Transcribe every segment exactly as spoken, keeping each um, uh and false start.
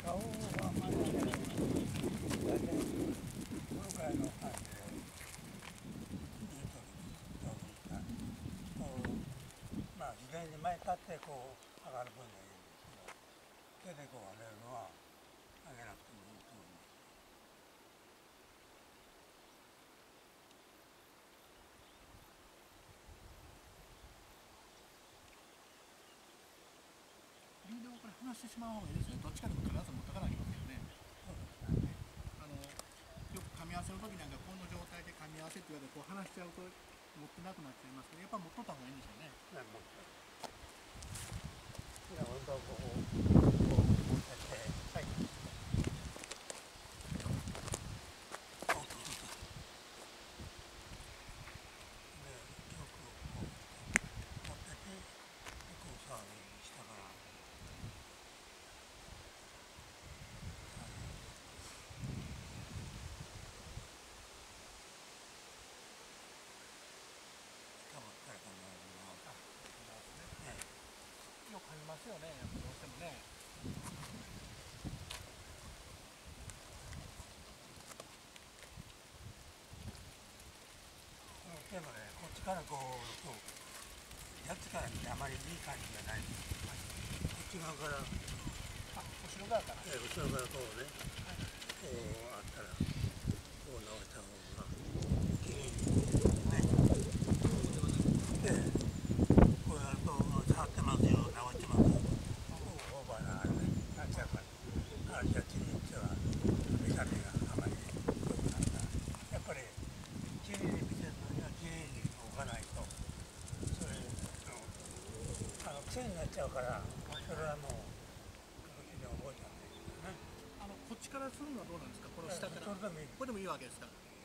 顔はあんまり上げない。大体このくらいの感じでいいときにどういいか。こうまあ自然に前立ってこう上がる分にはいいんですけど、手でこう上げるのは上げなくてもいいと思います。 リードをこれ離してしまう方がいいですね。どっちかでも必ず持ってかないといけませんよね。あのよく噛み合わせの時なんかこの状態で噛み合わせって言われてこう離しちゃうと持ってなくなっちゃいますけど、やっぱ持っとった方がいいんでしょうね。 ね、持ってじゃあ本当はこうこう持ってってはいおっとっとっとで曲をこう持っててでこうサーフィンしたからかぶったらこんなのがねよく噛みますよね。やっぱどうしてもね。 でもねこっちからこうこうやつから見てあまりいい感じじゃないです。こっち側からあ、後ろ側から。 え後ろからこうねこうあったらこう直した方がきれいにねでこうやると触ってますよ直してますよオーバーなあれねなっちゃうからあれじゃちにちは見た目があまり良くなったやっぱりきれいに見せるのにはきれいに置かないとそれあの癖になっちゃうからそれはもう非常に覚えたんだけどねあのこっちからするのはどうなんですか。この下から。 それでもいいこれでもいいわけですか。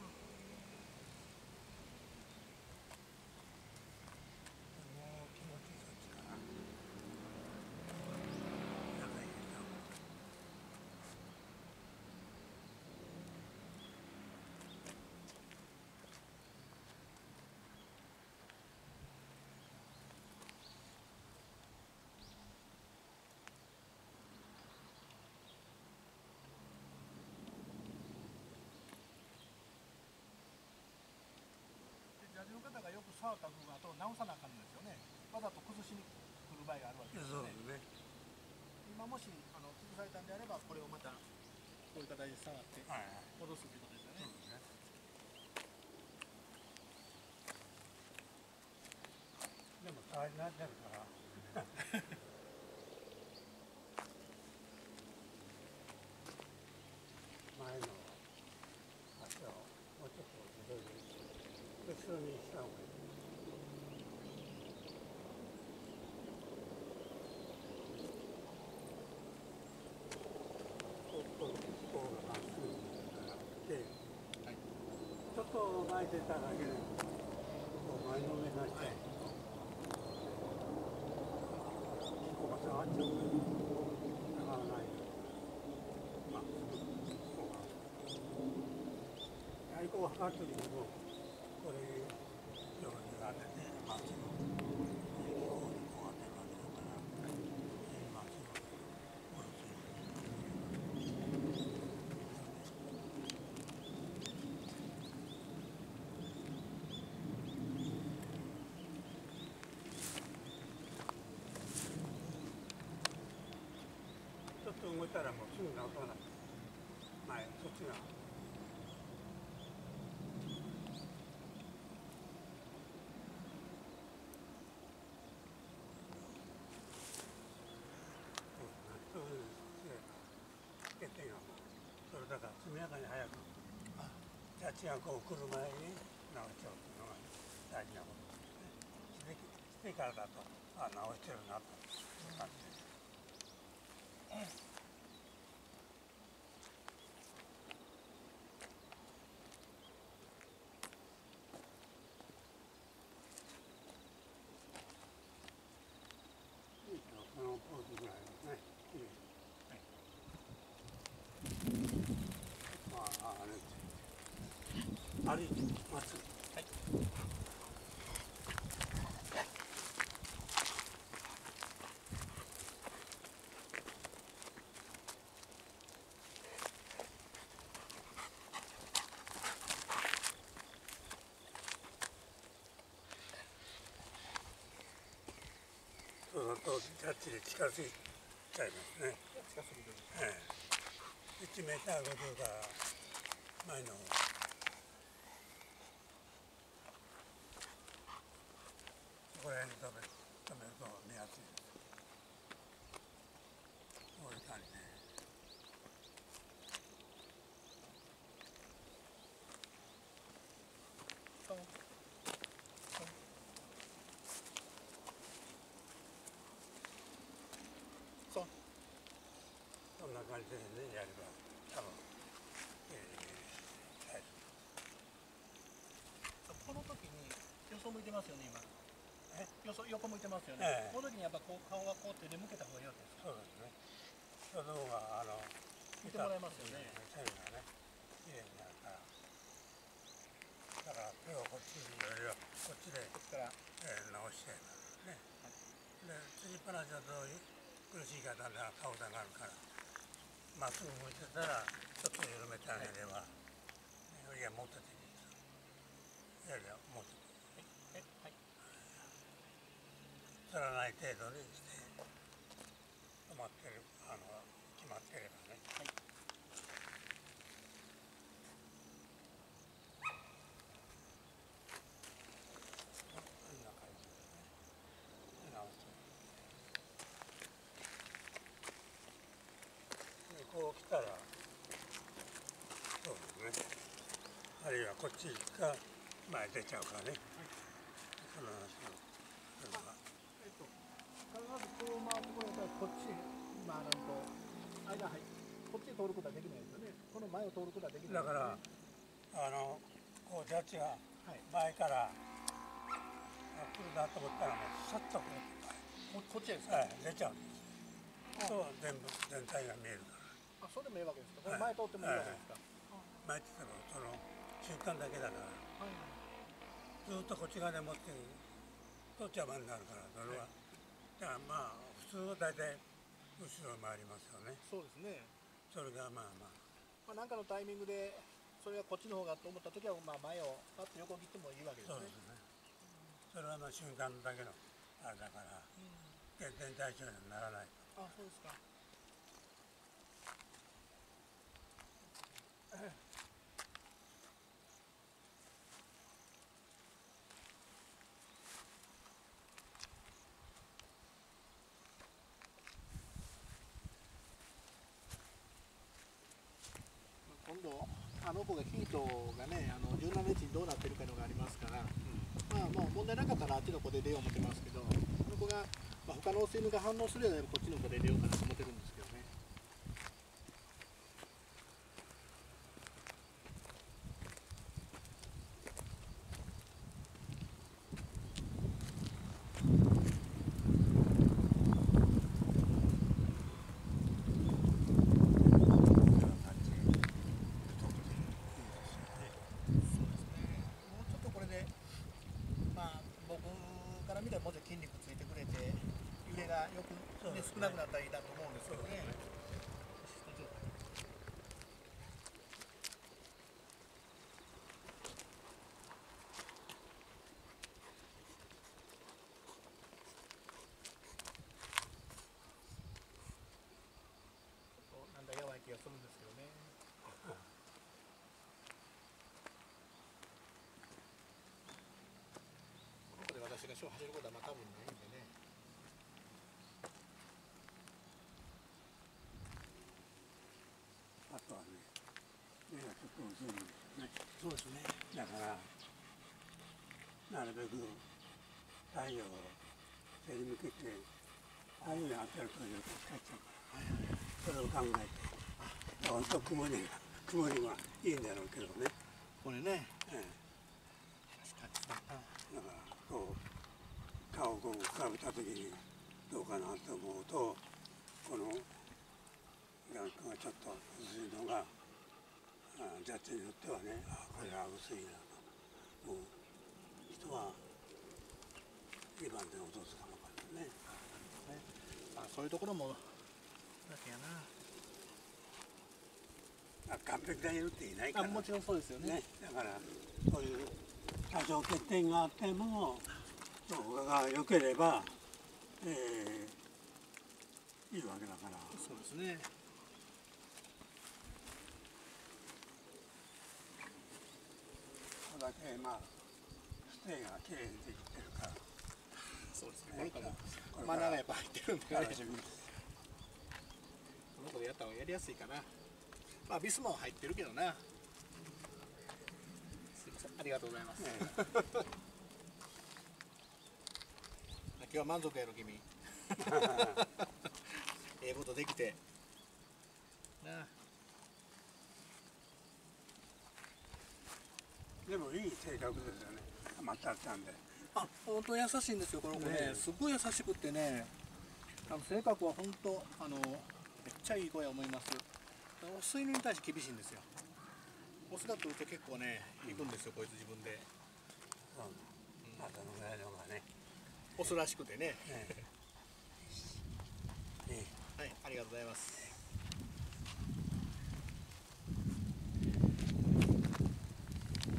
ジャージの方がよく触った部分はと直さなあかんのですよね。わざと崩しに来る場合があるわけですよね。今もしあの崩されたんであればこれをまたこういう形で触って戻すということですよね。 でも触りになってるから前の足をもうちょっと後ろに後ろにした方がいい。こうこうこうがまっすぐで、はい、ちょっと前出ただけでこう前のめりになっちゃう。はいここが下がっちゃうから下がらないようにまっすぐこうがやはりこう測る時にもこれ両手が当ててまっすぐ右方にこう当てるわけだからまっすぐ下ろすようにちょっと動いたらもうすぐ直さない前そっちがそういう欠点がもうそれだから速やかに早くジャッジがこう来る前に直しちゃうというのが大事なことですね。してからだとあ直してるなという感じです。このポーズぐらいですね。きれいまああれ歩いてまっすぐ。はい。 のとジャッジで近づいちゃいますね。 近すぎる。 ええ、いちメーターごじゅうが前の方。そこら辺に止め止めると見やすいです。こういう感じで。 そうそうそんな感じでね、やれば多分、えー、はい。 この時によそ向いてますよね、今。 えよそ横向いてますよね。 ええ、 この時にやっぱこう顔がこう手で向けた方がいいわけですか。 そうですね。その方があの見てもらえますよね。 線がね、綺麗になるから。だから手をこっちよりはこっちで、 こっちから、 えー、直してね。で、つぎっぱなしだと苦しい方では顔が上がるから、まっすぐ向いてたらちょっと緩めてあげれば、はい、いやもっとできる。いやいやもっと。 はいはい。 つらない程度にして止まってる、あの決まってればね。 はい。 こんな感じですね。直すでこう来たらそうですね。あるいはこっちが前出ちゃうからね。はい、その話をするのは。 えっと必ずこう回ってこられたらこっち回らんと間入こっちに通ることはできないですよね。この前を通ることはできないですよね。 だからあのこうジャッジがはい前から来るなと思ったらもうさっとこうここっちですか。 はい、出ちゃうんです。そう全部全体が見えるから。 あ、それでもいいわけですか。これ前通ってもいいわけですか。 前って言ってもその瞬間だけだから、 はい。 ずっとこっち側で持ってると邪魔になるから、それは、はい、だからまあ普通は大体後ろに回りますよね。 そうですね。 それがまあまあまあ何かのタイミングでそれがこっちの方がと思った時はまあ前をパッと横切ってもいいわけですね。そうですね。 それはまあ瞬間だけのあれだから、減点対象にはならない。 あ、そうですか。今度あの子がヒートがね、あのじゅうななインチにどうなってるかのがありますから、うん、まあもう問題なかったらあっちの子で出よう思ってますけど、あの子が、まあ、他のオス犬が反応するようならこっちの子で出ようかなと思ってるんですけどね。もうちょっと筋肉ついてくれて揺れがよく、ね、少なくなったらいいなと思うんですけどね。なんだやばい気がするんですけどね。ここで私がショー走ることはまあ多分ないんでね。 あとはね、目がちょっと薄いんですよね。 そうですね。 だからなるべく太陽を背に向けて太陽に当たるとよく光っちゃうから、はいはい、それを考えて本当曇りが曇りはいいんだろうけどね。 これね、 ええ、 確かにだからこう顔をこう浮かべた時にどうかなと思うと、この眼光がちょっと薄いのがジャッジによってはね、あこれは薄いなと思う人はにばんで落とすかもわかんないね。 まあそういうところもだけやな。 あ、完璧がいるっていないから、 あ、もちろんそうですよね。 ね、だからそういう多少欠点があっても他が良ければえー、いいわけだから。 そうですね。 これだけまあステイがきれいにできてるから。 そうですね。これからマナーがやっぱ入ってるんでね。 楽しみ。 この子でやった方がやりやすいかな。まあビスも入ってるけどな。すいません、ありがとうございます。ね、今日は満足やろ君。ええことできて。なあ。 でもいい性格ですよね。またちゃんで。 あ、本当優しいんですよこの子ね。すごい優しくってね。あの性格は本当あのめっちゃいい子や思います。オス犬に対して厳しいんですよ。オスだとって結構ね行くんですよこいつ自分で。 そう。またのぐらいのがね。 オスらしくてね。 ね。 はい、ありがとうございます。